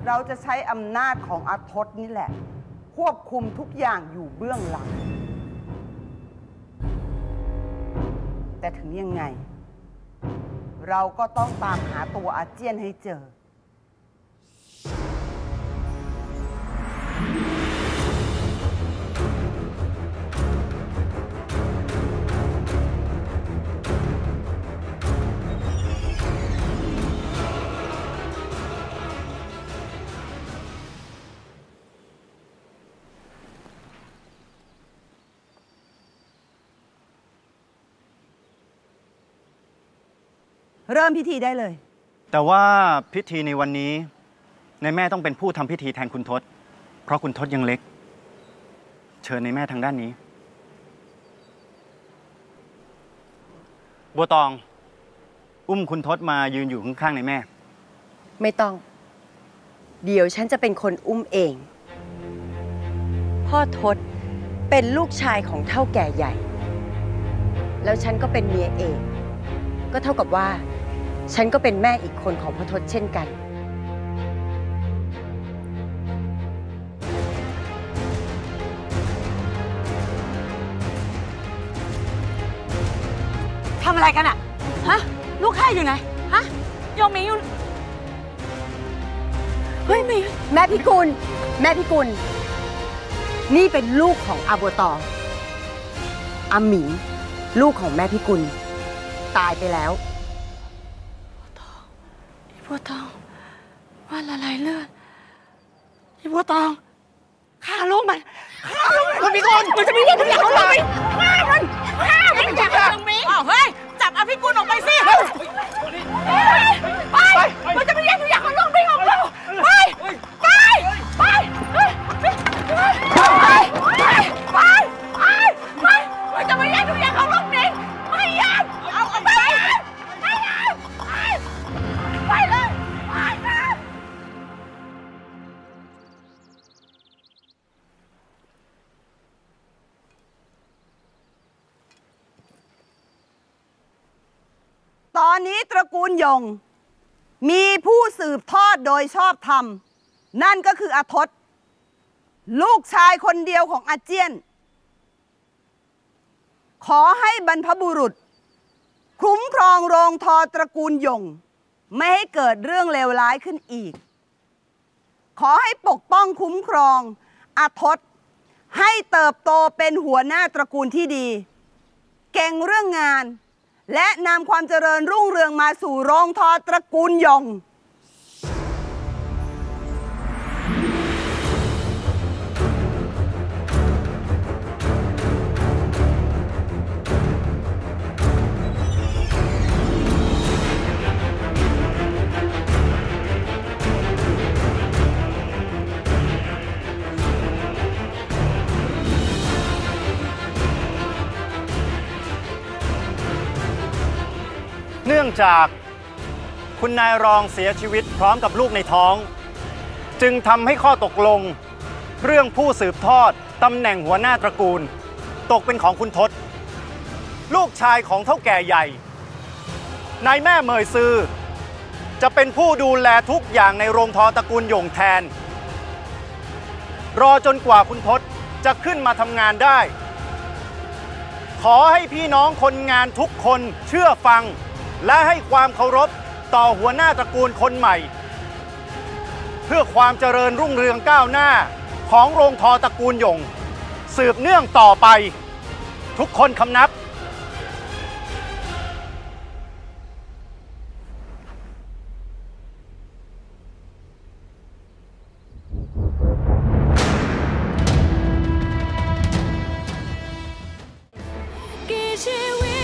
เราจะใช้อำนาจของอาทศนี่แหละควบคุมทุกอย่างอยู่เบื้องหลังแต่ถึงยังไงเราก็ต้องตามหาตัวอาเจียนให้เจอเริ่มพิธีได้เลยแต่ว่าพิธีในวันนี้นายแม่ต้องเป็นผู้ทำพิธีแทนคุณทศเพราะคุณทศยังเล็กเชิญนายแม่ทางด้านนี้บัวตองอุ้มคุณทศมายืนอยู่ข้างๆนายแม่ไม่ต้องเดี๋ยวฉันจะเป็นคนอุ้มเองพ่อทศเป็นลูกชายของเฒ่าแก่ใหญ่แล้วฉันก็เป็นเมียเองก็เท่ากับว่าฉันก็เป็นแม่อีกคนของพ่อทศเช่นกันทำอะไรกันอะฮะลูกข้าอยู่ไหนฮะยองหมิงอยู่เฮ้ยแม่พิกุลนี่เป็นลูกของอาบัวตองอาหมิงลูกของแม่พิกุลตายไปแล้วบัวตองว่าละลายเลือดอีบัวตองฆ่าลูกมันคุณพิกุลมันจะมีเรื่องทุกอย่างเขาเลยฆ่ามันจับตรงนี้เฮ้ยจับอภิกุลออกไปสิไปมันจะมีเรื่องทุกอย่างเขาลงไปออกแล้วไปมันจะมีเรื่องทุกอย่างเขาลงนี้ไม่ยากเอาไปเลยตอนนี้ตระกูลยงมีผู้สืบทอดโดยชอบธรรมนั่นก็คืออาทศลูกชายคนเดียวของอาเจียนขอให้บรรพบุรุษคุ้มครองโรงทอตระกูลยงไม่ให้เกิดเรื่องเลวร้ายขึ้นอีกขอให้ปกป้องคุ้มครองอาทศให้เติบโตเป็นหัวหน้าตระกูลที่ดีเก่งเรื่องงานและนำความเจริญรุ่งเรืองมาสู่โรงทอตระกูลยงเนื่องจากคุณนายรองเสียชีวิตพร้อมกับลูกในท้องจึงทำให้ข้อตกลงเรื่องผู้สืบทอดตำแหน่งหัวหน้าตระกูลตกเป็นของคุณทศลูกชายของเฒ่าแก่ใหญ่นายแม่เหมยซือจะเป็นผู้ดูแลทุกอย่างในโรงทอตระกูลหยงแทนรอจนกว่าคุณทศจะขึ้นมาทำงานได้ขอให้พี่น้องคนงานทุกคนเชื่อฟังและให้ความเคารพต่อหัวหน้าตระกูลคนใหม่เพื่อความเจริญรุ่งเรืองก้าวหน้าของโรงทอตระกูลหยงสืบเนื่องต่อไปทุกคนคำนับกี่ชีวิต